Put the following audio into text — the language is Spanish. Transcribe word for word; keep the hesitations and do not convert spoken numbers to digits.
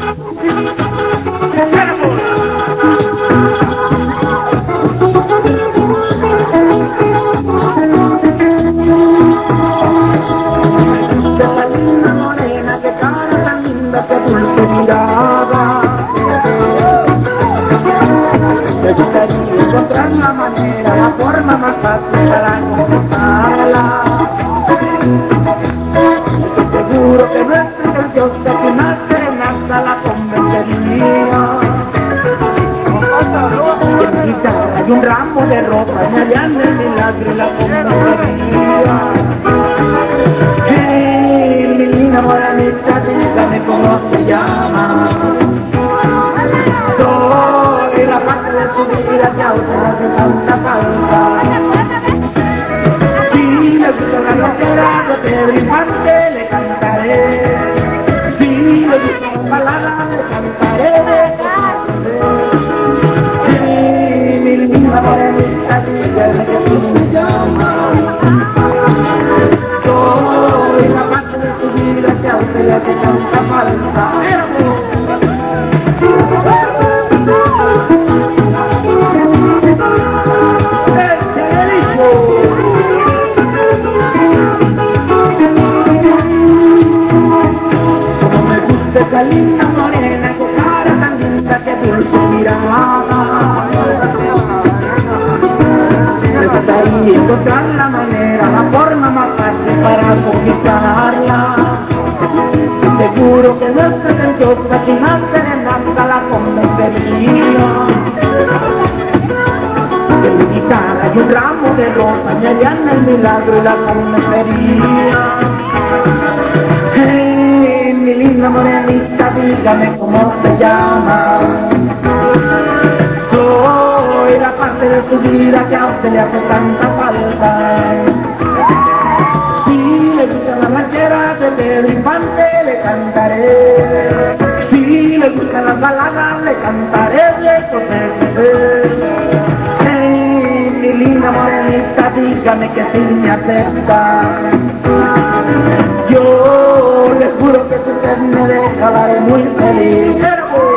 Encontrar la manera, la forma más fácil para conquistarla. Seguro que nuestra canción de final serenata la convencería. En guitarra y un ramo de ropa me harían el milagro y la convencería. Hey, mi linda moranita, dígame cómo se llama. Soy la parte de su vida que a usted hace tanta falta. Si le gusta la rockera de Pedro Infante, le cantaré. Si le gusta la balada, le cantaré de sí, mi linda morenita, dígame que tú me llamas. Soy la parte de su vida que a usted le hace tanta falta. Esa linda morena con cara tan linda que dulce mirada. Necesitaría encontrar la manera, la forma más fácil para conquistarla. Seguro que nuestra canción sin más serenata la convencería. Que mi guitarra y un ramo de rosa me harían el milagro y la convencería. Mi linda morenita, dígame cómo se llama. Soy la parte de su vida que a usted le hace tanta falta. Si le gustan las rancheras de Pedro Infante, le cantaré. Si le gustan las baladas, le cantaré de José. Hey, mi linda morenita, dígame que sí me acepta. Yo le juro que si usted me deja, la haré muy feliz.